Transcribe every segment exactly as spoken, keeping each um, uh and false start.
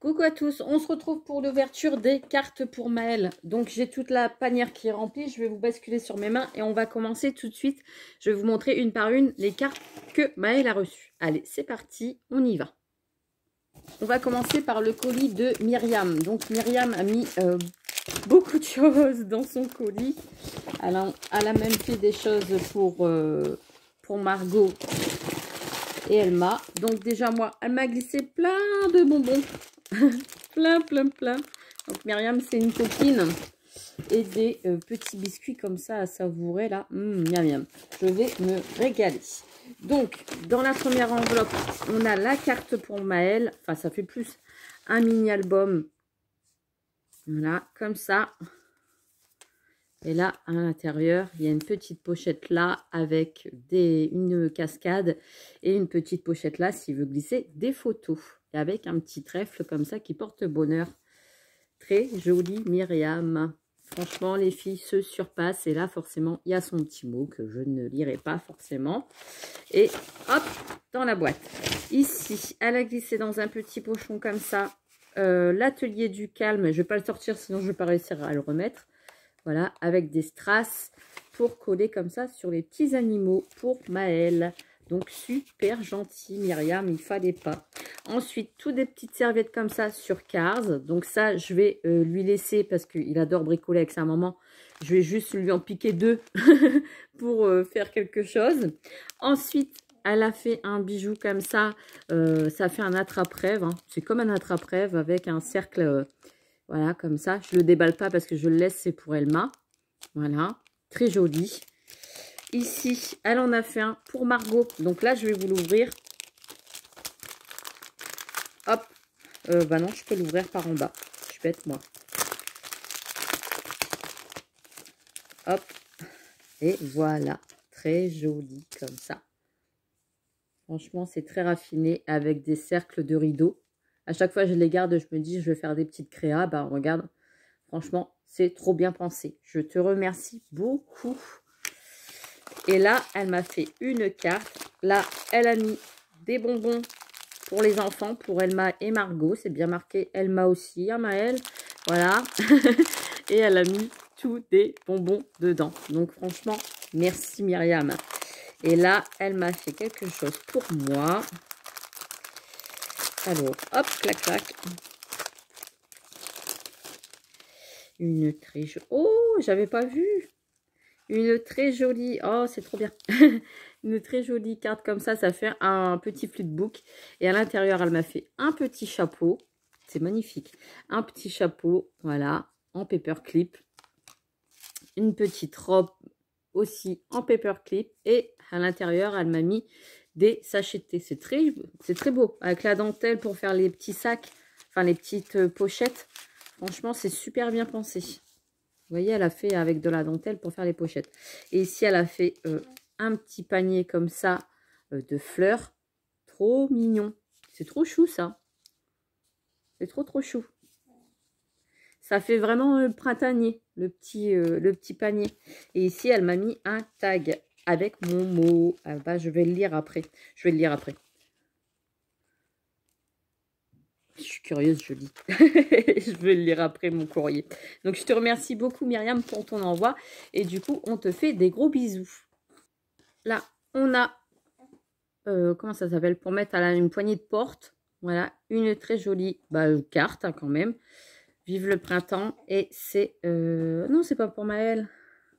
Coucou à tous, on se retrouve pour l'ouverture des cartes pour Maëlle. Donc j'ai toute la panière qui est remplie, je vais vous basculer sur mes mains et on va commencer tout de suite. Je vais vous montrer une par une les cartes que Maëlle a reçues. Allez, c'est parti, on y va. On va commencer par le colis de Myriam. Donc Myriam a mis euh, beaucoup de choses dans son colis. Elle a, elle a même fait des choses pour, euh, pour Margot et Elma. Donc déjà moi, elle m'a glissé plein de bonbons. plein, plein, plein. Donc Myriam, c'est une copine. Et des euh, petits biscuits comme ça à savourer là. Mmh, miam, miam. Je vais me régaler. Donc, dans la première enveloppe, on a la carte pour Maëlle. Enfin, ça fait plus un mini-album. Voilà, comme ça. Et là, à l'intérieur, il y a une petite pochette là avec des, une cascade et une petite pochette là s'il veut glisser des photos. Et avec un petit trèfle comme ça qui porte bonheur. Très joli Myriam. Franchement, les filles se surpassent. Et là, forcément, il y a son petit mot que je ne lirai pas forcément. Et hop, dans la boîte. Ici, elle a glissé dans un petit pochon comme ça. Euh, L'atelier du calme. Je ne vais pas le sortir, sinon je ne vais pas réussir à le remettre. Voilà, avec des strass pour coller comme ça sur les petits animaux pour Maëlle. Donc, super gentil, Myriam, il fallait pas. Ensuite, toutes des petites serviettes comme ça sur Cars. Donc ça, je vais euh, lui laisser parce qu'il adore bricoler avec sa maman. Je vais juste lui en piquer deux pour euh, faire quelque chose. Ensuite, elle a fait un bijou comme ça. Euh, ça fait un attrape-rêve. Hein. C'est comme un attrape-rêve avec un cercle, euh, voilà, comme ça. Je ne le déballe pas parce que je le laisse, c'est pour Elma. Voilà, très joli. Ici, elle en a fait un pour Margot. Donc là, je vais vous l'ouvrir. Hop. Euh, bah non, je peux l'ouvrir par en bas. Je suis bête, moi. Hop. Et voilà. Très joli comme ça. Franchement, c'est très raffiné avec des cercles de rideaux. À chaque fois, je les garde. Je me dis, je vais faire des petites créas. Bah, regarde. Franchement, c'est trop bien pensé. Je te remercie beaucoup. Et là, elle m'a fait une carte. Là, elle a mis des bonbons pour les enfants, pour Elma et Margot. C'est bien marqué Elma aussi, hein, Maëlle. Voilà. Et elle a mis tous des bonbons dedans. Donc, franchement, merci Myriam. Et là, elle m'a fait quelque chose pour moi. Alors, hop, clac, clac. Une très jolie... Oh, j'avais pas vu. Une très jolie, oh c'est trop bien, une très jolie carte comme ça, ça fait un petit flipbook. Et à l'intérieur, elle m'a fait un petit chapeau, c'est magnifique. Un petit chapeau, voilà, en paperclip. Une petite robe aussi en paperclip. Et à l'intérieur, elle m'a mis des sachets de thé. C'est très, c'est très beau, avec la dentelle pour faire les petits sacs, enfin les petites pochettes. Franchement, c'est super bien pensé. Vous voyez, elle a fait avec de la dentelle pour faire les pochettes. Et ici, elle a fait euh, un petit panier comme ça euh, de fleurs. Trop mignon. C'est trop chou, ça. C'est trop, trop chou. Ça fait vraiment euh, printanier, le petit, euh, le petit panier. Et ici, elle m'a mis un tag avec mon mot. Ah bah, je vais le lire après. Je vais le lire après. Je suis curieuse, je lis. Je vais le lire après mon courrier. Donc, je te remercie beaucoup, Myriam, pour ton envoi. Et du coup, on te fait des gros bisous. Là, on a... Euh, comment ça s'appelle? Pour mettre à la, une poignée de porte. Voilà, une très jolie bah, carte, hein, quand même. Vive le printemps. Et c'est... Euh... Non, c'est pas pour Maëlle.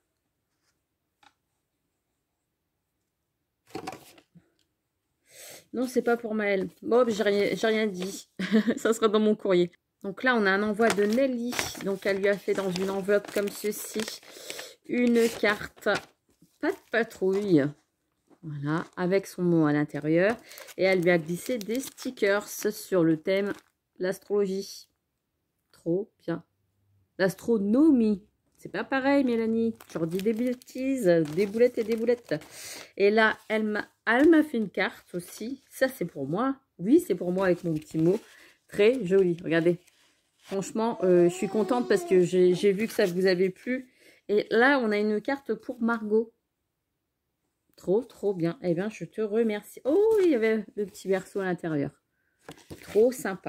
Non, c'est pas pour Maëlle. Bon, j'ai rien, j'ai rien dit. Ça sera dans mon courrier. Donc là, on a un envoi de Nelly. Donc, elle lui a fait dans une enveloppe comme ceci une carte pas de patrouille. Voilà, avec son mot à l'intérieur. Et elle lui a glissé des stickers sur le thème l'astrologie. Trop bien. L'astronomie. C'est pas pareil, Mélanie. Tu redis des bêtises, des boulettes et des boulettes. Et là, elle m'a elle m'a fait une carte aussi. Ça, c'est pour moi. Oui, c'est pour moi avec mon petit mot. Très joli. Regardez. Franchement, euh, je suis contente parce que j'ai vu que ça vous avait plu. Et là, on a une carte pour Margot. Trop, trop bien. Eh bien, je te remercie. Oh, il y avait le petit berceau à l'intérieur. Trop sympa.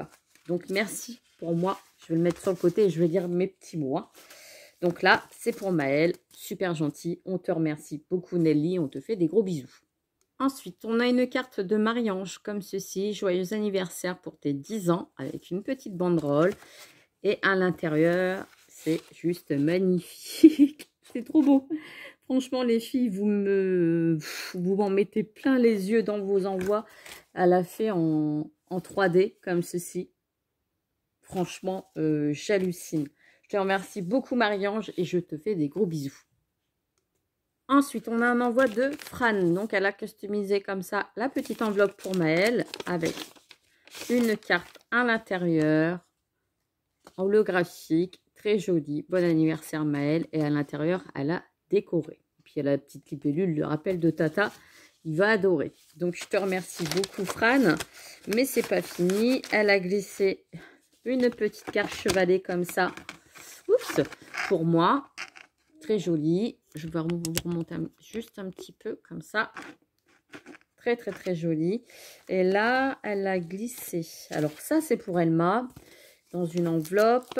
Donc, merci pour moi. Je vais le mettre sur le côté et je vais dire mes petits mots. Hein. Donc là, c'est pour Maëlle. Super gentil. On te remercie beaucoup, Nelly. On te fait des gros bisous. Ensuite, on a une carte de Marie-Ange comme ceci. Joyeux anniversaire pour tes dix ans avec une petite banderole. Et à l'intérieur, c'est juste magnifique. C'est trop beau. Franchement, les filles, vous me, vous m'en mettez plein les yeux dans vos envois. Elle a fait en, en trois D comme ceci. Franchement, euh, j'hallucine. Je te remercie beaucoup, Marie-Ange, et je te fais des gros bisous. Ensuite, on a un envoi de Fran. Donc, elle a customisé comme ça la petite enveloppe pour Maëlle avec une carte à l'intérieur, holographique, très jolie. Bon anniversaire, Maëlle. Et à l'intérieur, elle a décoré. Et puis, elle a la petite libellule, le rappel de Tata. Il va adorer. Donc, je te remercie beaucoup, Fran. Mais c'est pas fini. Elle a glissé une petite carte chevalet comme ça. Oups, pour moi. Très jolie. Je vais vous remonter juste un petit peu comme ça. Très, très, très jolie. Et là, elle a glissé. Alors, ça, c'est pour Elma. Dans une enveloppe.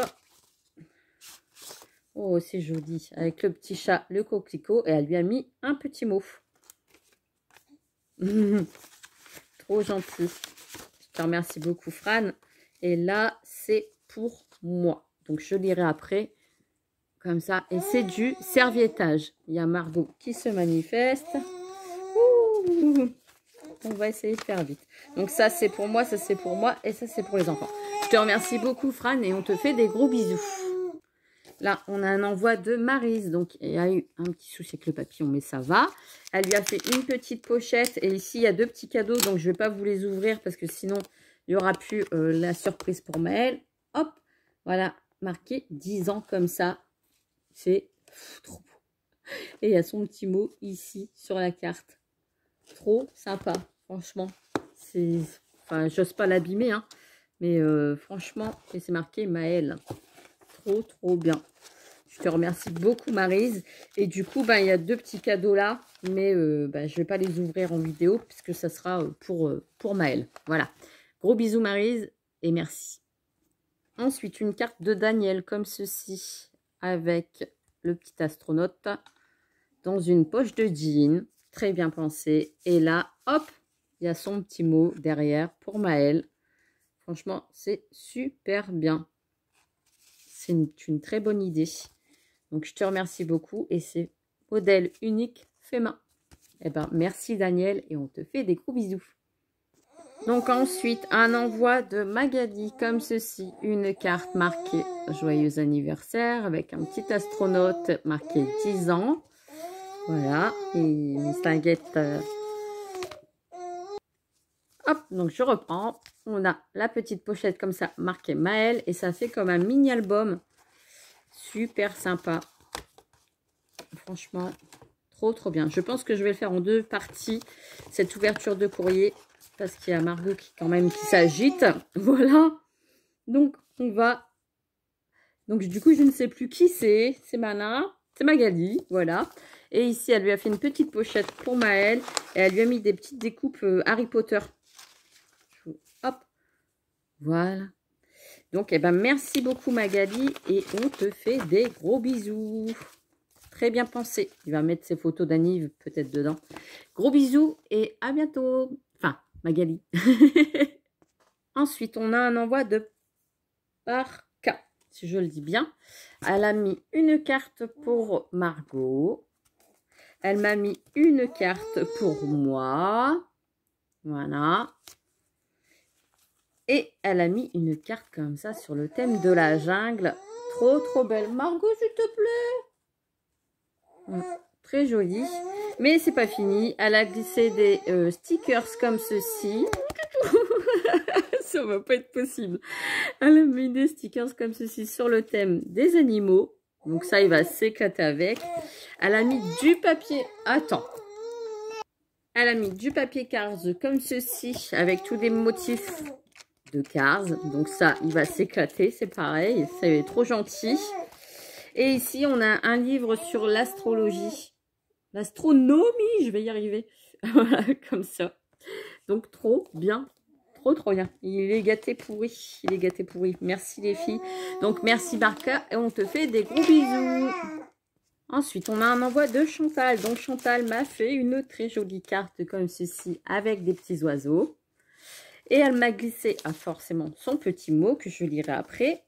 Oh, c'est joli. Avec le petit chat, le coquelicot. Et elle lui a mis un petit mot. Trop gentil. Je te remercie beaucoup, Fran. Et là, c'est pour moi. Donc, je lirai après. Comme ça. Et c'est du serviettage. Il y a Margot qui se manifeste. Ouh, on va essayer de faire vite. Donc, ça, c'est pour moi. Ça, c'est pour moi. Et ça, c'est pour les enfants. Je te remercie beaucoup, Fran. Et on te fait des gros bisous. Là, on a un envoi de Maryse. Donc, il y a eu un petit souci avec le papillon, mais ça va. Elle lui a fait une petite pochette. Et ici, il y a deux petits cadeaux. Donc, je ne vais pas vous les ouvrir parce que sinon, il n'y aura plus euh, la surprise pour Maëlle. Hop, voilà, marqué dix ans comme ça. C'est trop beau. Et il y a son petit mot ici sur la carte. Trop sympa, franchement. C'est, enfin, j'ose pas l'abîmer, hein. Mais euh, franchement, et c'est marqué Maëlle. Trop, trop bien. Je te remercie beaucoup, Maryse. Et du coup, ben, il y a deux petits cadeaux là. Mais euh, ben, je ne vais pas les ouvrir en vidéo puisque ça sera pour, pour Maëlle. Voilà. Gros bisous, Maryse. Et merci. Ensuite, une carte de Daniel comme ceci. Avec le petit astronaute dans une poche de jean. Très bien pensé. Et là, hop, il y a son petit mot derrière pour Maëlle. Franchement, c'est super bien. C'est une, une très bonne idée. Donc, je te remercie beaucoup. Et c'est modèle unique fait main. Eh ben, merci Daniel et on te fait des gros bisous. Donc ensuite, un envoi de Magali comme ceci. Une carte marquée Joyeux anniversaire avec un petit astronaute marqué dix ans. Voilà. Et mes linguettes. Euh... Hop, donc je reprends. On a la petite pochette comme ça marquée Maëlle. Et ça fait comme un mini album. Super sympa. Franchement, trop trop bien. Je pense que je vais le faire en deux parties. Cette ouverture de courrier. Parce qu'il y a Margot qui quand même qui s'agite. Voilà. Donc, on va... Donc, du coup, je ne sais plus qui c'est. C'est Mana. C'est Magali. Voilà. Et ici, elle lui a fait une petite pochette pour Maëlle. Et elle lui a mis des petites découpes euh, Harry Potter. Hop. Voilà. Donc, eh ben, merci beaucoup, Magali. Et on te fait des gros bisous. Très bien pensé. Il va mettre ses photos d'Aniv peut-être dedans. Gros bisous et à bientôt. Enfin... Magali. Ensuite, on a un envoi de Parka, si je le dis bien. Elle a mis une carte pour Margot. Elle m'a mis une carte pour moi. Voilà. Et elle a mis une carte comme ça sur le thème de la jungle. Trop, trop belle. Margot, s'il te plaît. Très jolie. Mais c'est pas fini. Elle a glissé des euh, stickers comme ceci. Ça va pas être possible. Elle a mis des stickers comme ceci sur le thème des animaux. Donc ça, il va s'éclater avec. Elle a mis du papier. Attends. Elle a mis du papier Cars comme ceci. Avec tous des motifs de Cars. Donc ça, il va s'éclater. C'est pareil. C'est trop gentil. Et ici, on a un livre sur l'astrologie. L'astronomie, je vais y arriver. Voilà, comme ça. Donc, trop bien. Trop, trop bien. Il est gâté pourri. Il est gâté pourri. Merci les filles. Donc, merci Barca. Et on te fait des gros bisous. Ensuite, on a un envoi de Chantal. Donc, Chantal m'a fait une très jolie carte comme ceci avec des petits oiseaux. Et elle m'a glissé ah, forcément son petit mot que je lirai après.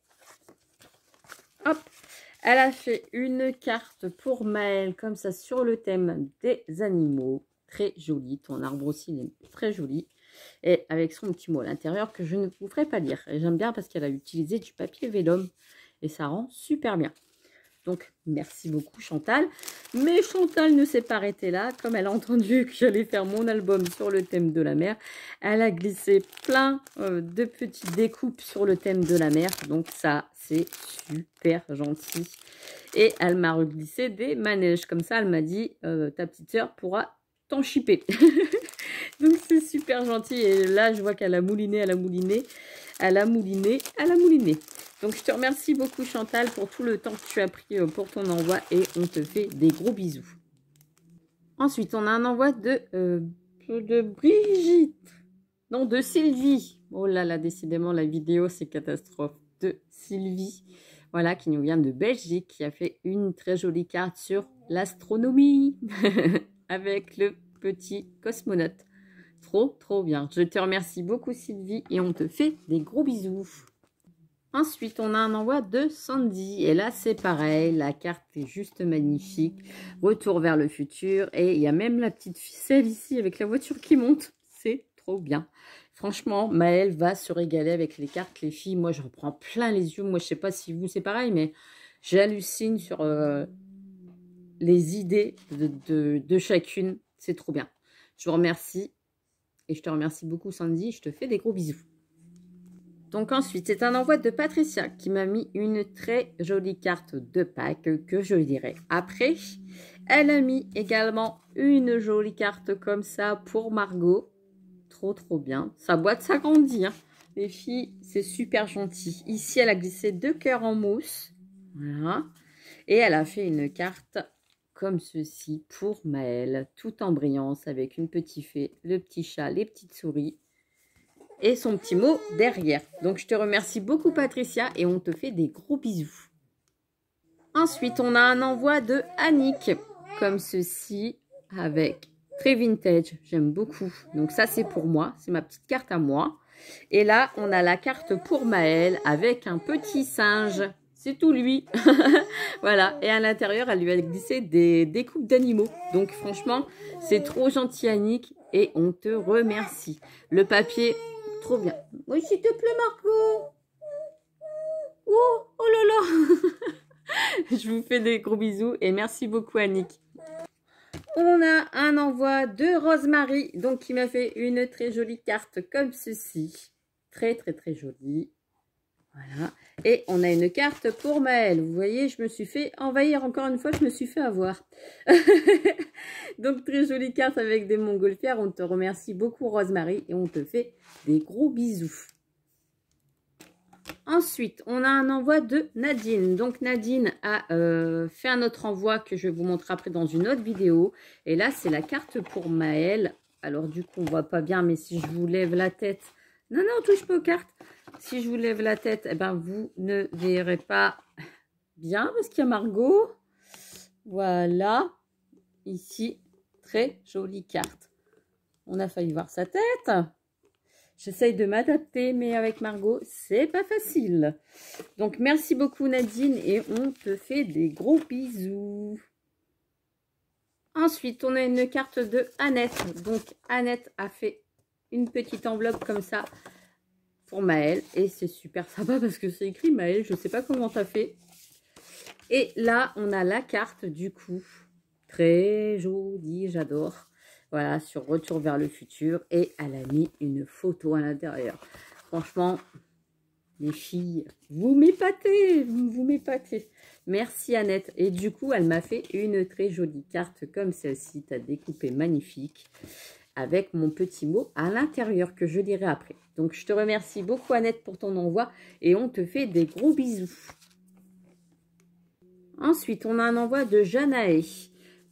Hop. Elle a fait une carte pour Maëlle comme ça sur le thème des animaux. Très jolie. Ton arbre aussi, il est très joli. Et avec son petit mot à l'intérieur que je ne vous ferai pas lire. Et j'aime bien parce qu'elle a utilisé du papier vélum. Et ça rend super bien. Donc, merci beaucoup Chantal. Mais Chantal ne s'est pas arrêtée là. Comme elle a entendu que j'allais faire mon album sur le thème de la mer, elle a glissé plein euh, de petites découpes sur le thème de la mer. Donc ça, c'est super gentil. Et elle m'a reglissé des manèges. Comme ça, elle m'a dit, euh, ta petite sœur pourra t'en chipper. Donc, c'est super gentil. Et là, je vois qu'elle a mouliné, elle a mouliné, elle a mouliné, elle a mouliné. Donc, je te remercie beaucoup, Chantal, pour tout le temps que tu as pris pour ton envoi. Et on te fait des gros bisous. Ensuite, on a un envoi de, euh, de Brigitte. Non, de Sylvie. Oh là là, décidément, la vidéo, c'est catastrophe. De Sylvie. Voilà, qui nous vient de Belgique. Qui a fait une très jolie carte sur l'astronomie. Avec le petit cosmonaute. Trop, trop bien. Je te remercie beaucoup, Sylvie. Et on te fait des gros bisous. Ensuite, on a un envoi de Sandy. Et là, c'est pareil. La carte est juste magnifique. Retour vers le futur. Et il y a même la petite ficelle ici avec la voiture qui monte. C'est trop bien. Franchement, Maëlle va se régaler avec les cartes. Les filles, moi, je reprends plein les yeux. Moi, je sais pas si vous, c'est pareil. Mais j'hallucine sur euh, les idées de, de, de chacune. C'est trop bien. Je vous remercie. Et je te remercie beaucoup, Sandy. Je te fais des gros bisous. Donc ensuite, c'est un envoi de Patricia qui m'a mis une très jolie carte de Pâques que je lirai après. Elle a mis également une jolie carte comme ça pour Margot. Trop, trop bien. Sa boîte s'agrandit, hein. Les filles, c'est super gentil. Ici, elle a glissé deux cœurs en mousse. Voilà. Et elle a fait une carte comme ceci pour Maëlle, tout en brillance avec une petite fée, le petit chat, les petites souris. Et son petit mot derrière. Donc, je te remercie beaucoup, Patricia. Et on te fait des gros bisous. Ensuite, on a un envoi de Annick. Comme ceci. Avec très vintage. J'aime beaucoup. Donc, ça, c'est pour moi. C'est ma petite carte à moi. Et là, on a la carte pour Maëlle. Avec un petit singe. C'est tout lui. Voilà. Et à l'intérieur, elle lui a glissé des découpes d'animaux. Donc, franchement, c'est trop gentil, Annick. Et on te remercie. Le papier... Trop bien. Oui, s'il te plaît, Margot. Oh, oh là là. Je vous fais des gros bisous et merci beaucoup, Annick. On a un envoi de Rosemary, donc qui m'a fait une très jolie carte comme ceci. Très, très, très jolie. Voilà. Et on a une carte pour Maëlle. Vous voyez, je me suis fait envahir encore une fois, je me suis fait avoir. Donc, très jolie carte avec des montgolfières. On te remercie beaucoup, Rosemary, et on te fait des gros bisous. Ensuite, on a un envoi de Nadine. Donc, Nadine a euh, fait un autre envoi que je vais vous montrer après dans une autre vidéo. Et là, c'est la carte pour Maëlle. Alors, du coup, on ne voit pas bien, mais si je vous lève la tête... Non, non, on touche pas aux cartes. Si je vous lève la tête, eh ben, vous ne verrez pas bien parce qu'il y a Margot. Voilà. Ici, très jolie carte. On a failli voir sa tête. J'essaye de m'adapter, mais avec Margot, c'est pas facile. Donc, merci beaucoup Nadine et on te fait des gros bisous. Ensuite, on a une carte de Annette. Donc, Annette a fait une petite enveloppe comme ça pour Maëlle. Et c'est super sympa parce que c'est écrit Maëlle. Je ne sais pas comment tu as fait. Et là, on a la carte du coup. Très jolie, j'adore. Voilà, sur Retour vers le futur. Et elle a mis une photo à l'intérieur. Franchement, les filles, vous m'épatez. Vous m'épatez. Merci Annette. Et du coup, elle m'a fait une très jolie carte comme celle-ci. Tu as découpé magnifique. Avec mon petit mot à l'intérieur que je lirai après. Donc, je te remercie beaucoup, Annette, pour ton envoi. Et on te fait des gros bisous. Ensuite, on a un envoi de Janae. Donc,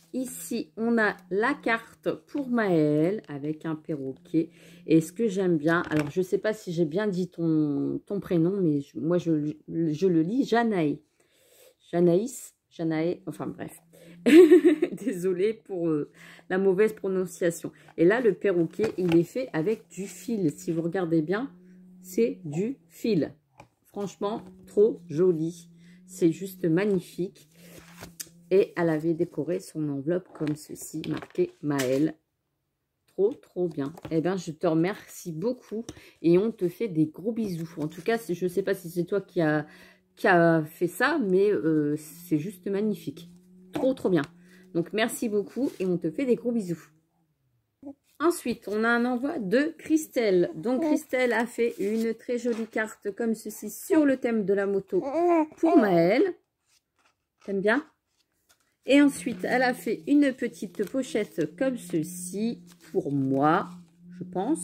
ici, on a la carte pour Maëlle avec un perroquet. Et ce que j'aime bien, alors je ne sais pas si j'ai bien dit ton, ton prénom, mais je, moi je, je le lis Janaï. Janaïs, Janaï, enfin bref. Désolée pour euh, la mauvaise prononciation. Et là, le perroquet, il est fait avec du fil. Si vous regardez bien, c'est du fil. Franchement, trop joli. C'est juste magnifique. Et elle avait décoré son enveloppe comme ceci, marqué Maëlle. Trop, trop bien. Eh bien, je te remercie beaucoup et on te fait des gros bisous. En tout cas, je ne sais pas si c'est toi qui a, qui a fait ça, mais euh, c'est juste magnifique. Trop, trop bien. Donc, merci beaucoup et on te fait des gros bisous. Ensuite, on a un envoi de Christelle. Donc, Christelle a fait une très jolie carte comme ceci sur le thème de la moto pour Maëlle. T'aimes bien? Et ensuite, elle a fait une petite pochette comme ceci pour moi, je pense.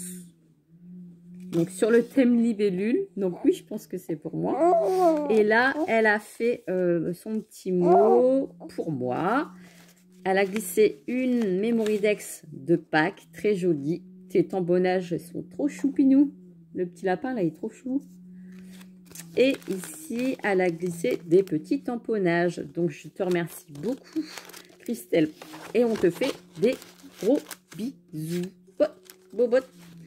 Donc, sur le thème libellule. Donc, oui, je pense que c'est pour moi. Et là, elle a fait euh, son petit mot pour moi. Elle a glissé une Mémoridex de Pâques, très jolie. Tes tambonnages sont trop choupinous. Le petit lapin, là, il est trop chou. Et ici, elle a glissé des petits tamponnages. Donc, je te remercie beaucoup, Christelle. Et on te fait des gros bisous. Bobot.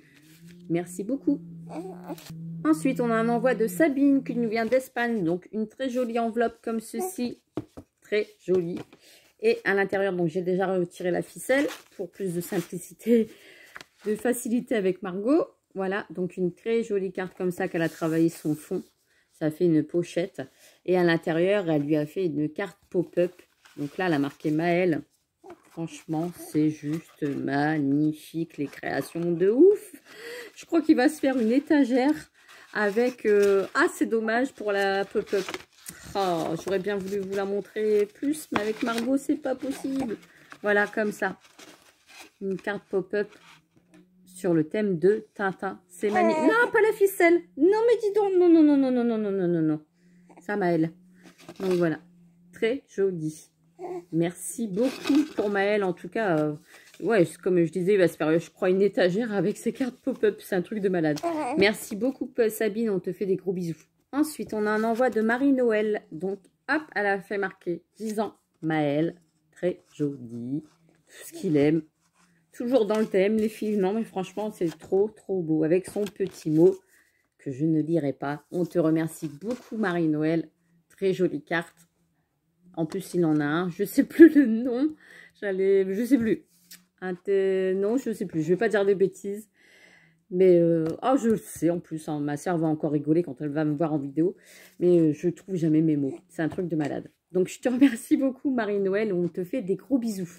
Merci beaucoup. Ensuite, on a un envoi de Sabine qui nous vient d'Espagne. Donc, une très jolie enveloppe comme ceci. Très jolie. Et à l'intérieur, donc j'ai déjà retiré la ficelle pour plus de simplicité, de facilité avec Margot. Voilà, donc une très jolie carte comme ça qu'elle a travaillé son fond. Ça fait une pochette. Et à l'intérieur, elle lui a fait une carte pop-up. Donc là, elle a marqué Maëlle. Franchement, c'est juste magnifique. Les créations de ouf. Je crois qu'il va se faire une étagère avec... Euh... Ah, c'est dommage pour la pop-up. Oh, j'aurais bien voulu vous la montrer plus, mais avec Margot, c'est pas possible. Voilà, comme ça. Une carte pop-up sur le thème de Tintin. C'est magnifique. Non, pas la ficelle. Non, mais dis donc. Non, non, non, non, non, non, non, non, non, non. Ça, Maëlle. Donc, voilà. Très joli. Merci beaucoup pour Maëlle. En tout cas, euh, ouais, comme je disais, il va se faire, je crois, une étagère avec ses cartes pop-up. C'est un truc de malade. Merci beaucoup, Sabine. On te fait des gros bisous. Ensuite, on a un envoi de Marie-Noël. Donc, hop, elle a fait marquer dix ans. Maëlle, très jolie. Tout ce qu'il aime. Toujours dans le thème, les filles. Non, mais franchement, c'est trop, trop beau. Avec son petit mot que je ne lirai pas. On te remercie beaucoup, Marie-Noël. Très jolie carte. En plus, il en a un. Je ne sais plus le nom. J'allais, je ne sais plus. Un thé... Non, je ne sais plus. Je ne vais pas dire des bêtises. Mais, euh, oh, je le sais en plus, hein, ma soeur va encore rigoler quand elle va me voir en vidéo. Mais euh, je trouve jamais mes mots. C'est un truc de malade. Donc, je te remercie beaucoup, Marie-Noël. On te fait des gros bisous.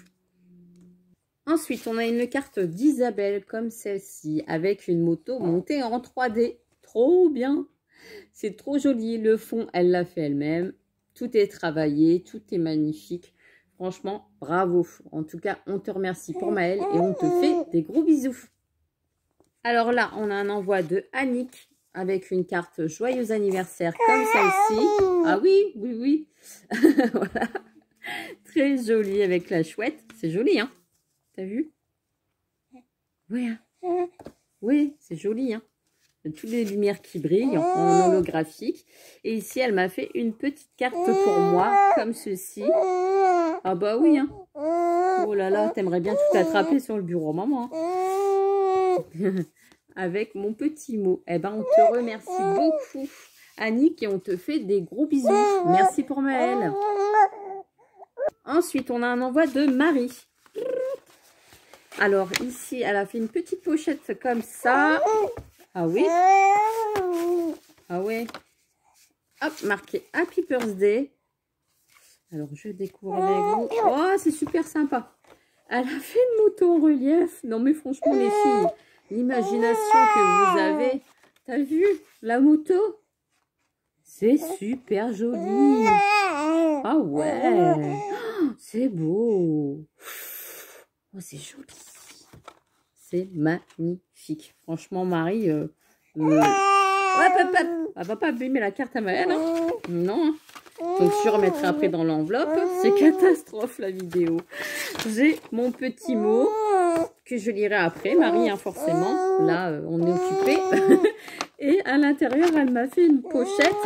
Ensuite, on a une carte d'Isabelle comme celle-ci, avec une moto montée en trois D. Trop bien. C'est trop joli. Le fond, elle l'a fait elle-même. Tout est travaillé, tout est magnifique. Franchement, bravo. En tout cas, on te remercie pour Maëlle et on te fait des gros bisous. Alors là, on a un envoi de Annick avec une carte joyeux anniversaire comme celle-ci. Ah oui, oui, oui. Voilà. Très jolie avec la chouette. C'est joli, hein? T'as vu? Oui, hein? Oui, c'est joli, hein? Toutes les lumières qui brillent en, en holographique. Et ici, elle m'a fait une petite carte pour moi, comme ceci. Ah bah oui, hein? Oh là là, t'aimerais bien tout attraper sur le bureau, maman. Avec mon petit mot. Eh ben, on te remercie beaucoup, Annick, et on te fait des gros bisous. Merci pour Maëlle. Ensuite, on a un envoi de Marie. Alors, ici, elle a fait une petite pochette comme ça. Ah oui. Ah ouais. Hop, marqué Happy Birthday. Alors, je découvre avec vous. Oh, c'est super sympa. Elle a fait une moto en relief. Non, mais franchement, les filles, l'imagination que vous avez. T'as vu la moto? C'est super joli. Ah ouais. Oh, c'est beau. Oh, c'est joli. C'est magnifique. Franchement, Marie... Euh, euh... Hop, hop, hop. Elle va pas abîmer la carte à Maëlle. Hein. Non. Donc, je remettrai après dans l'enveloppe. C'est catastrophe, la vidéo. J'ai mon petit mot que je lirai après. Marie, hein, forcément. Là, euh, on est occupé. Et à l'intérieur, elle m'a fait une pochette.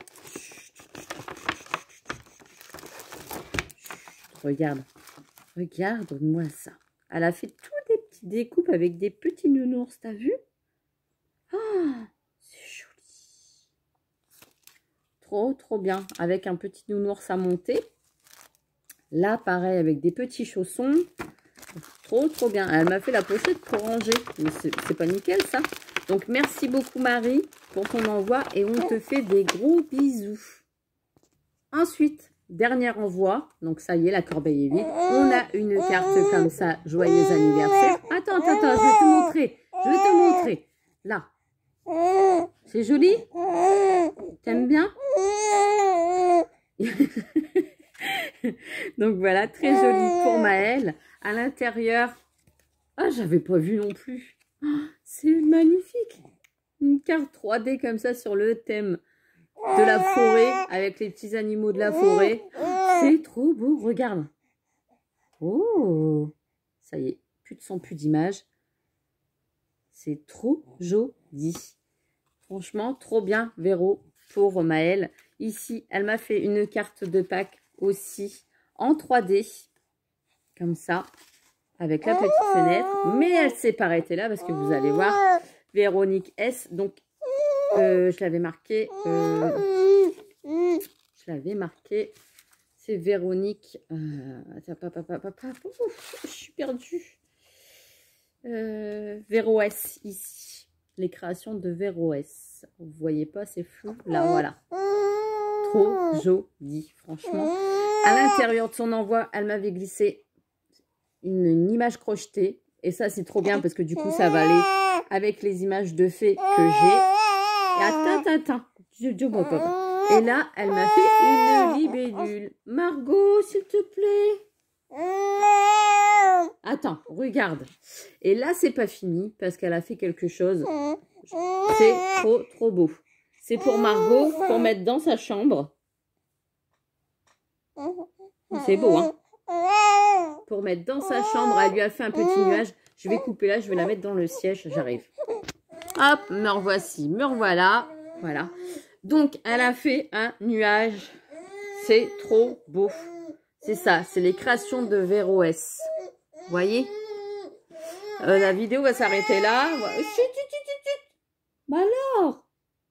Regarde. Regarde-moi ça. Elle a fait toutes des petites découpes avec des petits nounours. T'as vu? Ah, c'est joli. Trop, trop bien. Avec un petit nounours à monter. Là, pareil, avec des petits chaussons. Trop, trop bien. Elle m'a fait la pochette pour ranger. Mais c'est pas nickel, ça. Donc, merci beaucoup, Marie, pour ton envoi. Et on te fait des gros bisous. Ensuite, dernier envoi. Donc, ça y est, la corbeille est vide. On a une carte comme ça. Joyeux anniversaire. Attends, attends, attends. Je vais te montrer. Je vais te montrer. Là. C'est joli? T'aimes bien? Donc voilà, très joli pour Maëlle. À l'intérieur, ah, j'avais pas vu non plus. Oh, c'est magnifique. Une carte trois D comme ça sur le thème de la forêt avec les petits animaux de la forêt. C'est trop beau, regarde. Oh, ça y est, plus de son, plus d'image. C'est trop joli. Franchement, trop bien, Véro, pour Maëlle. Ici, elle m'a fait une carte de Pâques aussi en trois D. Comme ça, avec la petite fenêtre. Mais elle s'est arrêtée là parce que vous allez voir, Véronique S. Donc, euh, je l'avais marqué. Euh, je l'avais marqué. C'est Véronique. Euh, papa, papa, papa, ouf, je suis perdue. Euh, Véro S ici. Les créations de Véro S. Vous voyez pas, c'est flou. Là, voilà. Trop joli, franchement. À l'intérieur de son envoi, elle m'avait glissé une, une image crochetée. Et ça, c'est trop bien parce que du coup, ça va aller avec les images de fées que j'ai. Et attends, attends, attends. Et là, elle m'a fait une libellule. Margot, s'il te plaît. Attends, regarde. Et là, c'est pas fini parce qu'elle a fait quelque chose. C'est trop, trop beau. C'est pour Margot, pour mettre dans sa chambre. C'est beau, hein? Pour mettre dans sa chambre, elle lui a fait un petit nuage. Je vais couper là, je vais la mettre dans le siège. J'arrive. Hop, me revoici, me revoilà. Voilà. Donc, elle a fait un nuage. C'est trop beau. C'est ça, c'est les créations de Véro S. Vous voyez? euh, La vidéo va s'arrêter là. Bah alors,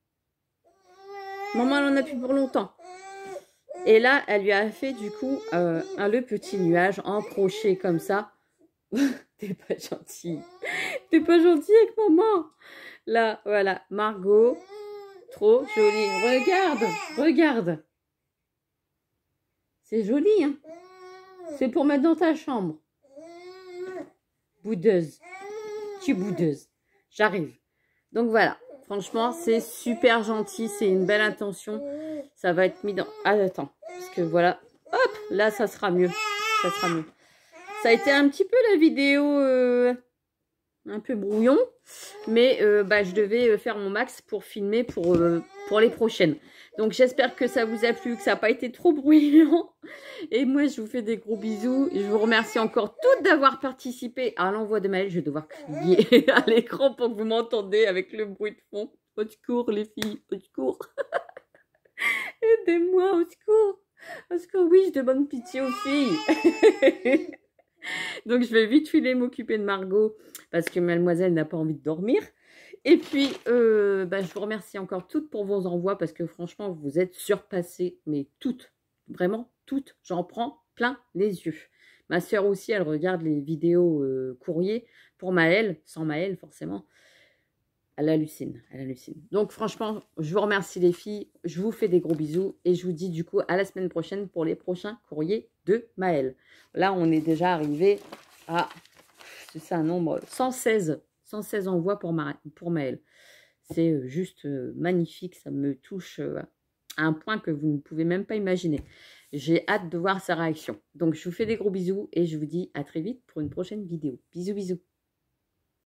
maman, elle en a plus pour longtemps. Et là, elle lui a fait du coup euh, un le petit nuage en crochet comme ça. T'es pas gentil. T'es pas gentil avec maman. Là, voilà, Margot. Trop jolie. Regarde, regarde. C'est joli, hein. C'est pour mettre dans ta chambre. Boudeuse. Tu es boudeuse. J'arrive. Donc voilà. Franchement, c'est super gentil. C'est une belle intention. Ça va être mis dans... Ah, attends. Parce que voilà. Hop, là, ça sera mieux. Ça sera mieux. Ça a été un petit peu la vidéo... Euh, un peu brouillon. Mais euh, bah, je devais faire mon max pour filmer pour, euh, pour les prochaines. Donc, j'espère que ça vous a plu, que ça n'a pas été trop bruyant. Et moi, je vous fais des gros bisous. Je vous remercie encore toutes d'avoir participé à l'envoi de Maëlle. Je vais devoir crier à l'écran pour que vous m'entendez avec le bruit de fond. Au secours, les filles, au secours. Aidez-moi, au secours. Au secours, oui, je demande pitié aux filles. Donc, je vais vite filer m'occuper de Margot parce que mademoiselle n'a pas envie de dormir. Et puis, euh, bah, je vous remercie encore toutes pour vos envois parce que franchement, vous êtes surpassées, mais toutes, vraiment toutes. J'en prends plein les yeux. Ma soeur aussi, elle regarde les vidéos euh, courrier pour Maëlle, sans Maëlle forcément. Elle hallucine, elle hallucine. Donc franchement, je vous remercie les filles, je vous fais des gros bisous et je vous dis du coup à la semaine prochaine pour les prochains courriers de Maëlle. Là, on est déjà arrivé à, c'est un nombre, cent seize. cent seize envois pour, Ma, pour Maëlle. C'est juste magnifique, ça me touche à un point que vous ne pouvez même pas imaginer. J'ai hâte de voir sa réaction. Donc, je vous fais des gros bisous et je vous dis à très vite pour une prochaine vidéo. Bisous, bisous.